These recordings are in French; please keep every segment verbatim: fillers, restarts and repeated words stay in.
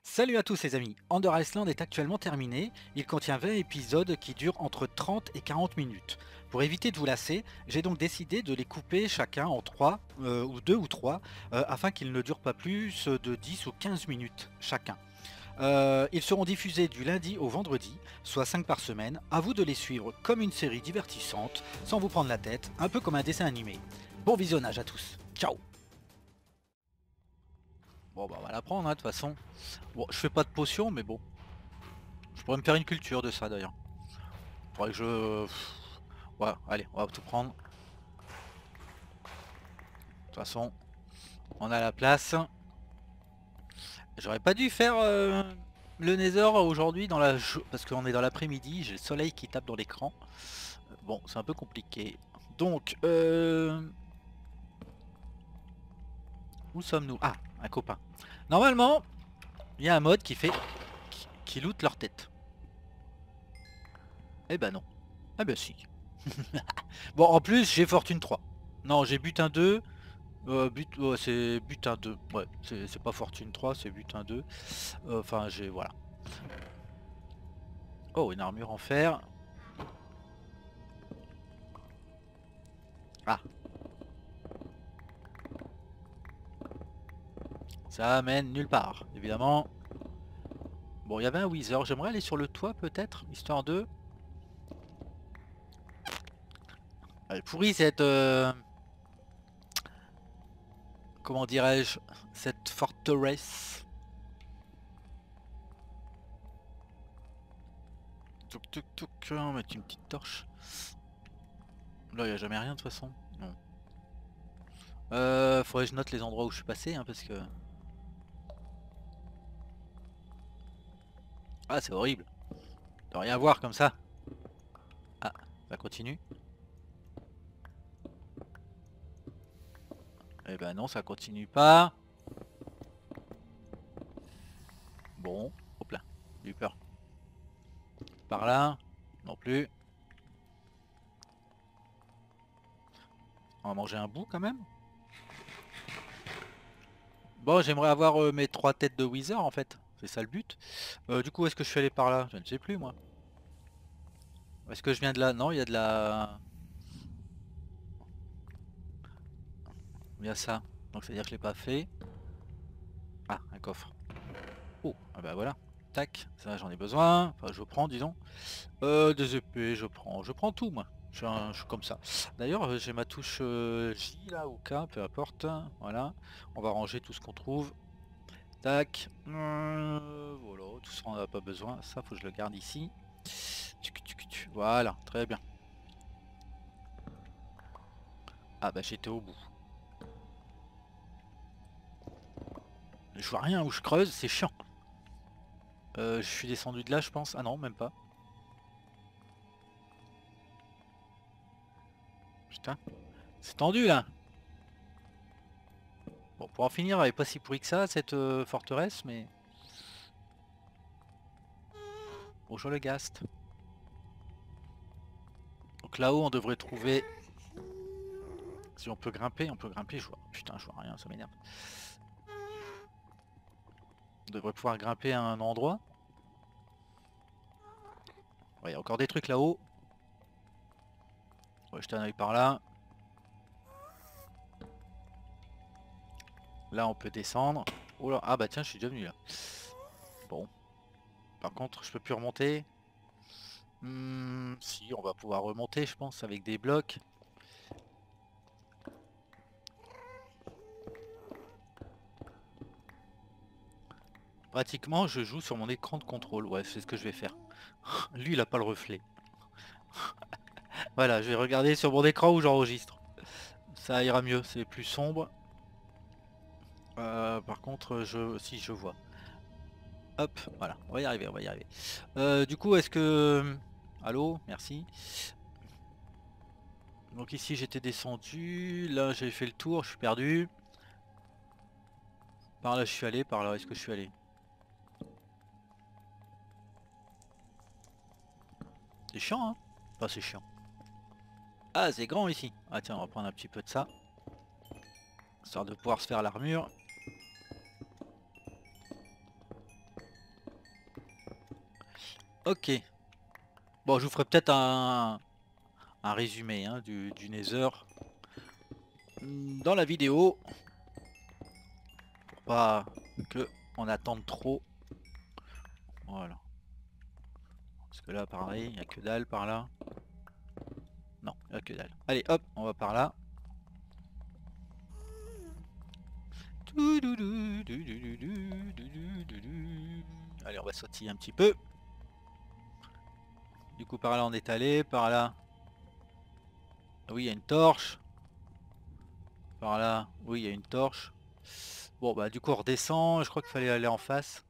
Salut à tous les amis, Under Iceland est actuellement terminé, il contient vingt épisodes qui durent entre trente et quarante minutes. Pour éviter de vous lasser, j'ai donc décidé de les couper chacun en trois, euh, ou deux ou trois, euh, afin qu'ils ne durent pas plus de dix ou quinze minutes chacun. Euh, ils seront diffusés du lundi au vendredi, soit cinq par semaine, à vous de les suivre comme une série divertissante, sans vous prendre la tête, un peu comme un dessin animé. Bon visionnage à tous, ciao. Bon bah on va la prendre hein, de toute façon. Bon je fais pas de potion mais bon. Je pourrais me faire une culture de ça d'ailleurs. Faudrait que je... Ouais, allez, on va tout prendre. De toute façon, on a la place. J'aurais pas dû faire euh, le Nether aujourd'hui dans la jo- parce qu'on est dans l'après-midi, j'ai le soleil qui tape dans l'écran. Bon, c'est un peu compliqué. Donc, euh... où sommes-nous? Ah, un copain. Normalement, il y a un mode qui fait... qui, qui loot leur tête. Eh ben non. Ah ben si. Bon, en plus, j'ai fortune trois. Non, j'ai butin deux. Euh, but, ouais, c'est butin deux. Ouais, c'est c'est pas fortune trois, c'est butin deux. Euh, Enfin, j'ai... Voilà. Oh, une armure en fer. Ah, ça mène nulle part, évidemment. Bon, il y avait un Wither. J'aimerais aller sur le toit, peut-être, histoire de... Elle est pourrie, cette... euh, Comment dirais-je? Cette forteresse. Touk, touk, touk. On va mettre une petite torche. Là, il n'y a jamais rien, de toute façon. Non. Euh, faudrait que je note les endroits où je suis passé, hein, parce que... Ah, c'est horrible. De rien voir comme ça. Ah, ça continue. Eh ben non, ça continue pas. Bon, hop là, j'ai eu peur. Par là, non plus. On va manger un bout quand même. Bon, j'aimerais avoir euh, mes trois têtes de Wither en fait. C'est ça le but. Euh, du coup, est-ce que je suis allé par là? Je ne sais plus moi. Est-ce que je viens de là? Non, il y a de la... Il y a ça. Donc c'est-à-dire que je l'ai pas fait. Ah, un coffre. Oh, ah bah voilà. Tac, ça j'en ai besoin. Enfin, je prends, disons. Euh, des épées, je prends. Je prends tout moi. Je suis, un- je suis comme ça. D'ailleurs, euh, j'ai ma touche euh, J là, ou K, peu importe. Voilà. On va ranger tout ce qu'on trouve. Tac. Euh, voilà, tout ça on n'a pas besoin. Ça, faut que je le garde ici. Tuc, tuc, tuc. Voilà, très bien. Ah bah j'étais au bout. Je vois rien où je creuse, c'est chiant. Euh, je suis descendu de là, je pense. Ah non, même pas. Putain, c'est tendu là. Bon, pour en finir, elle est pas si pourrie que ça, cette euh, forteresse, mais... Bonjour le Ghast. Donc là-haut, on devrait trouver... Si on peut grimper, on peut grimper, je vois... Putain, je vois rien, ça m'énerve. On devrait pouvoir grimper à un endroit. Ouais, il y a encore des trucs là-haut. On va jeter un œil par là. Là, on peut descendre. Oh là, ah bah tiens, je suis déjà venu là. Bon. Par contre, je peux plus remonter. Hmm, si, on va pouvoir remonter, je pense, avec des blocs. Pratiquement, je joue sur mon écran de contrôle. Ouais, c'est ce que je vais faire. Lui, il a pas le reflet. Voilà, je vais regarder sur mon écran où j'enregistre. Ça ira mieux, c'est plus sombre. Euh, par contre, je, si je vois. Hop, voilà, on va y arriver, on va y arriver. Euh, du coup, est-ce que... Allô, merci. Donc ici, j'étais descendu. Là, j'ai fait le tour, je suis perdu. Par là, je suis allé. Par là, est-ce que je suis allé? C'est chiant, hein? Enfin, c'est chiant. Ah, c'est grand ici. Ah tiens, on va prendre un petit peu de ça. Histoire de pouvoir se faire l'armure. Ok. Bon, je vous ferai peut-être un, un résumé hein, du, du Nether dans la vidéo. Pour pas que on attende trop. Voilà. Parce que là, pareil, il n'y a que dalle par là. Non, il n'y a que dalle. Allez, hop, on va par là. Allez, on va sautiller un petit peu. Du coup, par là, on est allé. Par là. Oui, il y a une torche. Par là. Oui, il y a une torche. Bon, bah, du coup, on redescend. Je crois qu'il fallait aller en face.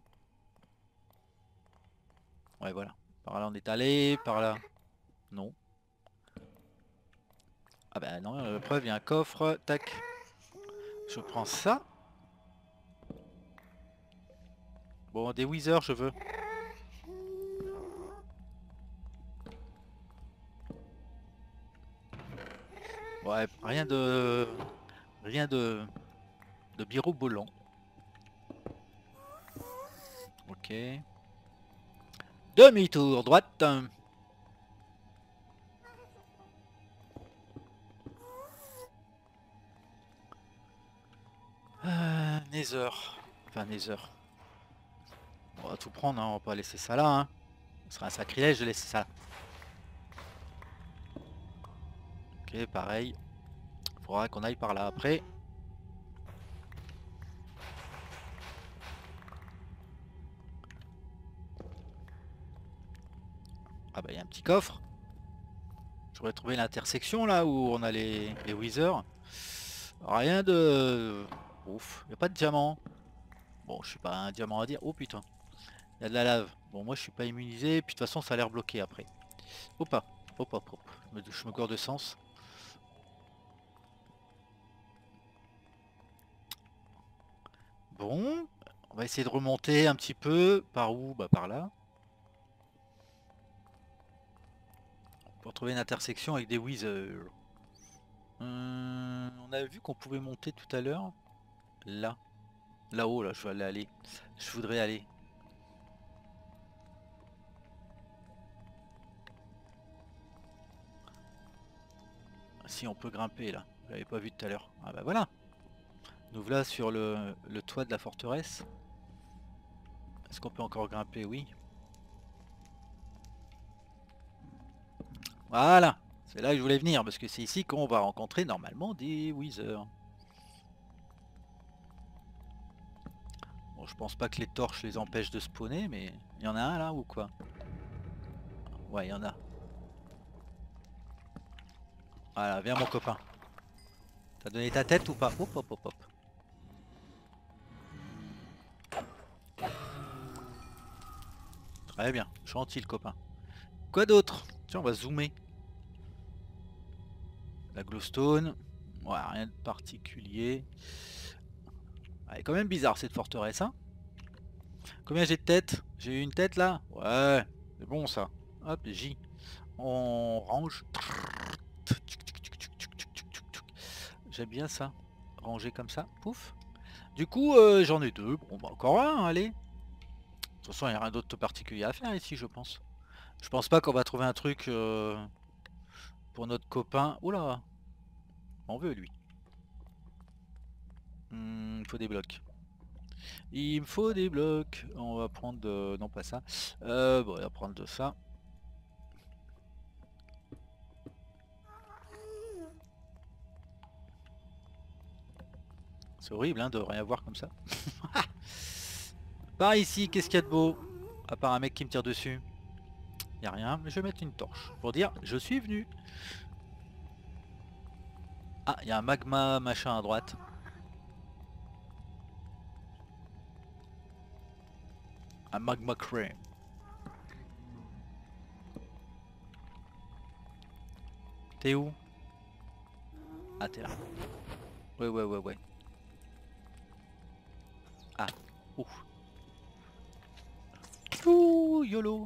Ouais, voilà. Par là, on est allé. Par là. Non. Ah bah non, la preuve, il y a un coffre. Tac. Je prends ça. Bon, des Wither, je veux. Ouais, rien de... Rien de... De mirobolant. Ok. Demi-tour, droite. Euh, Nether. Enfin, Nether. On va tout prendre, hein, on va pas laisser ça là. Hein. Ce serait un sacrilège de laisser ça. Ok, pareil. Faudra qu'on aille par là après. Ah bah il y a un petit coffre. J'aurais trouvé l'intersection là où on a les, les Wither. Rien de... Ouf, il n'y a pas de diamant. Bon, je suis pas un diamant à dire. Oh putain, il y a de la lave. Bon, moi je suis pas immunisé. Puis de toute façon, ça a l'air bloqué après. Hop, hop, hop, hop, hop. Je me, je me gourde de sens. Bon, on va essayer de remonter un petit peu. Par où? Bah par là. Pour trouver une intersection avec des Wither. Hum, on a vu qu'on pouvait monter tout à l'heure. Là. Là-haut, là, je vais aller, aller. Je voudrais aller. Si on peut grimper là. Je l'avais pas vu tout à l'heure. Ah bah voilà. Nous voilà sur le, le toit de la forteresse. Est-ce qu'on peut encore grimper? Oui. Voilà. C'est là que je voulais venir parce que c'est ici qu'on va rencontrer normalement des Wither. Bon, je pense pas que les torches les empêchent de spawner, mais il y en a un là ou quoi? Ouais, il y en a. Voilà, viens mon copain. T'as donné ta tête ou pas? Hop hop hop hop. Très bien, gentil le copain. Quoi d'autre? Tiens, on va zoomer. La glowstone. Ouais, rien de particulier. Elle est quand même bizarre cette forteresse, hein. Combien j'ai de têtes? J'ai eu une tête là? Ouais, c'est bon ça. Hop, J. On range. J'aime bien ça. Ranger comme ça. Pouf. Du coup, euh, j'en ai deux. Bon, bah encore un, hein, allez. De toute façon, il n'y a rien d'autre de particulier à faire ici, je pense. Je pense pas qu'on va trouver un truc euh, pour notre copain. Oula, on veut lui. Hmm, il faut des blocs. Il me faut des blocs. On va prendre de... Non, pas ça. Euh, bon, on va prendre de ça. C'est horrible hein, de rien voir comme ça. Par ici, qu'est-ce qu'il y a de beau? À part un mec qui me tire dessus. Y a rien, mais je vais mettre une torche pour dire je suis venu. Ah, il y a un magma machin à droite. Un magma cream. T'es où? Ah, t'es là. Ouais, ouais, ouais, ouais. Ah, ouf. Ouh, YOLO.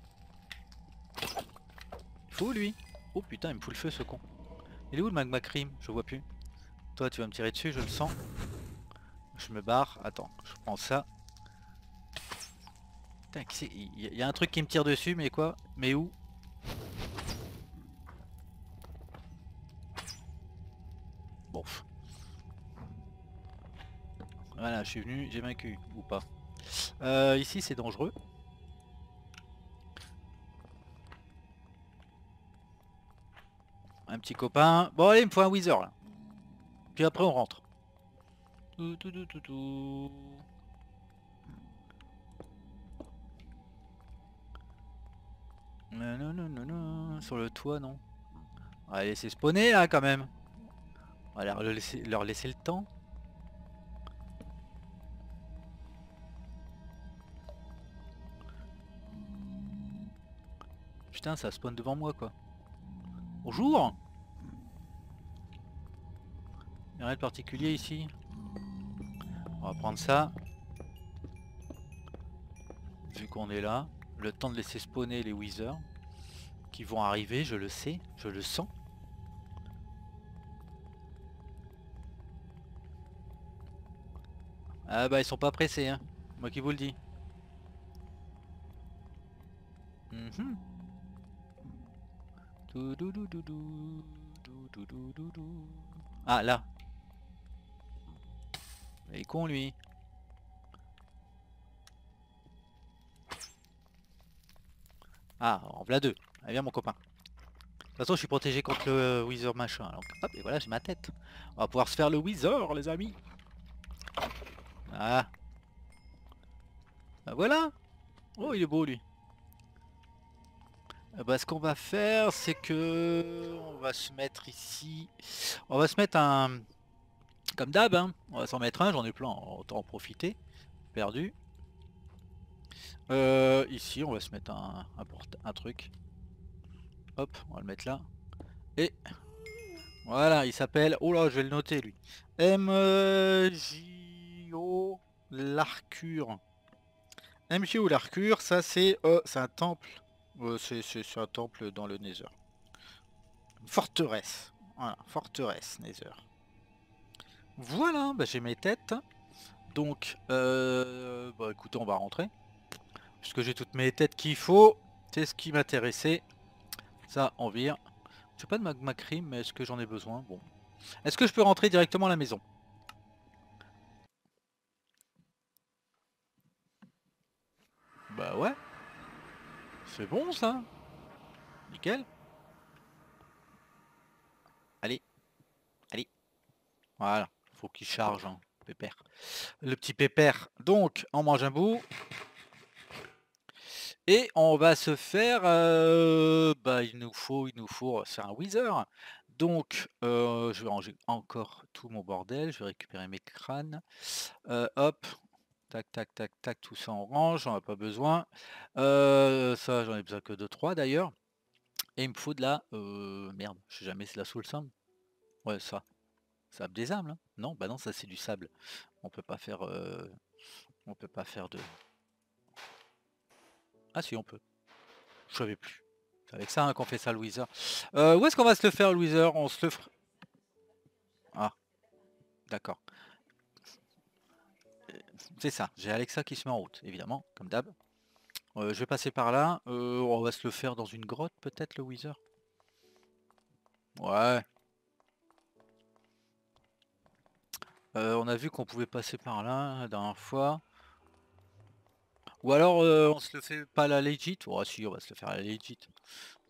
Il faut lui. Oh putain, il me fout le feu ce con. Il est où le magma cream? Je vois plus. Toi, tu vas me tirer dessus, je le sens. Je me barre. Attends, je prends ça. Putain, il y, y a un truc qui me tire dessus, mais quoi? Mais où? Bon. Voilà, je suis venu, j'ai vaincu, ou pas. Euh, ici c'est dangereux. Un petit copain. Bon allez, il me faut un Wither là. Puis après on rentre. Tout, tout, tout, tout, tout. Non, non, non, non, non. Sur le toit, non. On va laisser spawner là quand même. On va leur laisser, leur laisser le temps. Putain, ça spawn devant moi quoi. Bonjour. Il n'y a rien de particulier ici. On va prendre ça. Vu qu'on est là. Le temps de laisser spawner les Withers. Qui vont arriver, je le sais, je le sens. Ah bah ils sont pas pressés hein. Moi qui vous le dis. Mm-hmm. Ah là. Il est con lui. Ah, en voilà deux. Allez viens mon copain. De toute façon je suis protégé contre le Wither machin. Alors hop et voilà j'ai ma tête. On va pouvoir se faire le Wither les amis. Ah. Bah voilà. Oh il est beau lui. Bah ce qu'on va faire c'est que on va se mettre ici. On va se mettre un. Comme d'hab hein. On va s'en mettre un, j'en ai plein, autant en profiter. Perdu. Euh, ici on va se mettre un, un, un truc. Hop, on va le mettre là. Et voilà, il s'appelle. Oh là, je vais le noter lui. M J O l'Arcure. M J O l'Arcure, ça c'est euh, c'est un temple. Euh, c'est un temple dans le Nether. Une forteresse. Voilà, forteresse Nether. Voilà, bah, j'ai mes têtes. Donc, euh, bah écoutez, on va rentrer. Puisque j'ai toutes mes têtes qu'il faut. C'est ce qui m'intéressait. Ça, on vire. J'ai pas de magma cream, mais est-ce que j'en ai besoin? Bon. Est-ce que je peux rentrer directement à la maison? Bah ouais. C'est bon ça. Nickel. Allez. Allez. Voilà. Faut qu'il charge, hein. Pépère. Le petit pépère. Donc, on mange un bout. Et on va se faire... Euh, bah il nous faut... Il nous faut... C'est un Wither. Donc, euh, je vais ranger encore tout mon bordel. Je vais récupérer mes crânes. Euh, hop. Tac, tac, tac, tac. Tout ça on range. J'en ai pas besoin. Euh, ça, j'en ai besoin que de trois d'ailleurs. Et il me faut de la... Euh, merde, je sais jamais, c'est la soul sand. Ouais, ça. Sable des âmes, là. Non, bah non, ça c'est du sable. On peut pas faire... Euh... On peut pas faire de... Ah si, on peut. Je savais plus. C'est avec ça hein, qu'on fait ça, le Wither. Euh, où est-ce qu'on va se le faire, le Wither? On se le fera... Ah, d'accord. C'est ça, j'ai Alexa qui se met en route, évidemment, comme d'hab. Euh, je vais passer par là. Euh, on va se le faire dans une grotte, peut-être, le Wither? Ouais. Euh, on a vu qu'on pouvait passer par là la dernière fois. Ou alors euh, on se le fait pas à la legit. Oh si, on va se le faire à la legit.